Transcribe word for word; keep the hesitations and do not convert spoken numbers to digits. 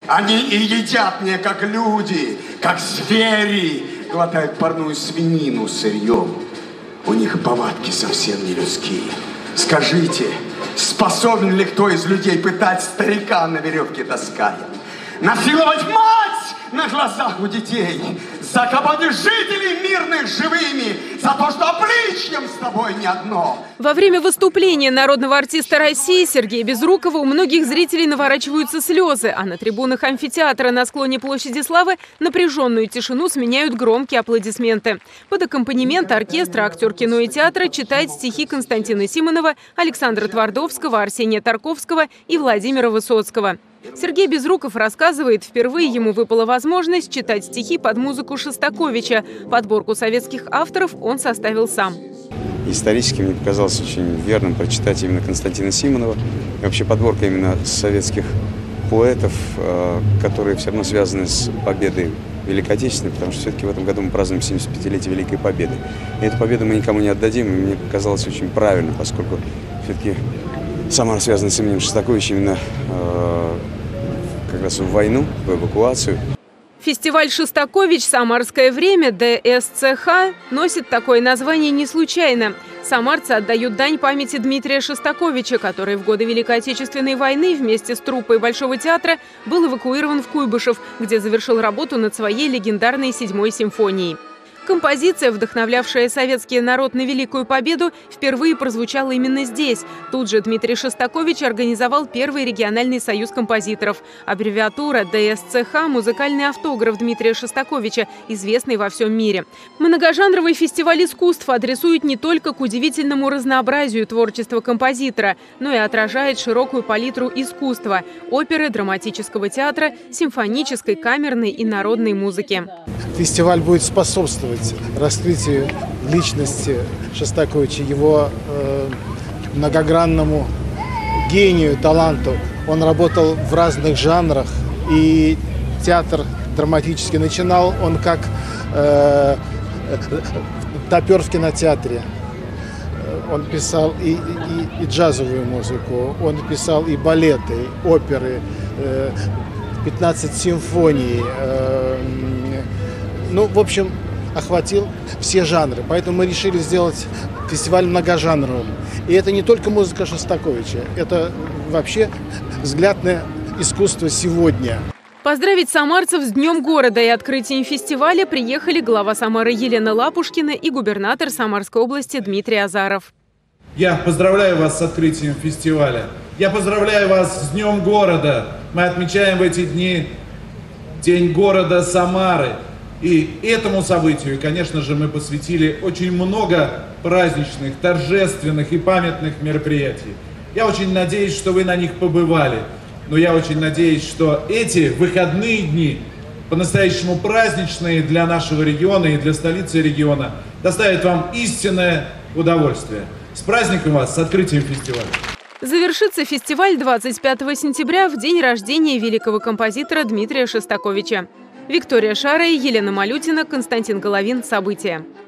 Они и едят мне, как люди, как звери, глотают парную свинину сырьем. У них повадки совсем не людские. Скажите, способен ли кто из людей пытать старика на веревке таская? Насиловать мать на глазах у детей? Закопать жителей мирных живыми за то, что обличьем с тобой не одно. Во время выступления народного артиста России Сергея Безрукова у многих зрителей наворачиваются слезы, а на трибунах амфитеатра на склоне площади Славы напряженную тишину сменяют громкие аплодисменты. Под аккомпанемент оркестра актер кино и театра читает стихи Константина Симонова, Александра Твардовского, Арсения Тарковского и Владимира Высоцкого. Сергей Безруков рассказывает, впервые ему выпала возможность читать стихи под музыку Шостаковича. Подборку советских авторов он составил сам. Исторически мне показалось очень верным прочитать именно Константина Симонова. И вообще подборка именно советских поэтов, которые все равно связаны с победой Великой Отечественной, потому что все-таки в этом году мы празднуем семидесятипятилетие Великой Победы. И эту победу мы никому не отдадим, и мне показалось очень правильно, поскольку все-таки Самара связана с именем Шостаковича именно э, как раз в войну, в эвакуацию. Фестиваль «Шостакович. Самарское время» дэ эс цэ ха носит такое название не случайно. Самарцы отдают дань памяти Дмитрия Шостаковича, который в годы Великой Отечественной войны вместе с труппой Большого театра был эвакуирован в Куйбышев, где завершил работу над своей легендарной седьмой симфонией. Композиция, вдохновлявшая советский народ на Великую Победу, впервые прозвучала именно здесь. Тут же Дмитрий Шостакович организовал первый региональный союз композиторов. Аббревиатура дэ эс цэ ха – музыкальный автограф Дмитрия Шостаковича, известный во всем мире. Многожанровый фестиваль искусств адресует не только к удивительному разнообразию творчества композитора, но и отражает широкую палитру искусства – оперы, драматического театра, симфонической, камерной и народной музыки. Фестиваль будет способствовать раскрытию личности Шостаковича, его э, многогранному гению, таланту. Он работал в разных жанрах, и театр драматический начинал он как э, топер в кинотеатре. Он писал и, и, и джазовую музыку, он писал и балеты, и оперы, э, пятнадцать симфоний. Э, ну, в общем, охватил все жанры. Поэтому мы решили сделать фестиваль многожанровым. И это не только музыка Шостаковича, это вообще взгляд на искусство сегодня. Поздравить самарцев с Днем города и открытием фестиваля приехали глава Самары Елена Лапушкина и губернатор Самарской области Дмитрий Азаров. Я поздравляю вас с открытием фестиваля. Я поздравляю вас с Днем города. Мы отмечаем в эти дни День города Самары. И этому событию, конечно же, мы посвятили очень много праздничных, торжественных и памятных мероприятий. Я очень надеюсь, что вы на них побывали. Но я очень надеюсь, что эти выходные дни, по-настоящему праздничные для нашего региона и для столицы региона, доставят вам истинное удовольствие. С праздником вас, с открытием фестиваля! Завершится фестиваль двадцать пятого сентября в день рождения великого композитора Дмитрия Шостаковича. Виктория Шара, Елена Малютина, Константин Головин. События.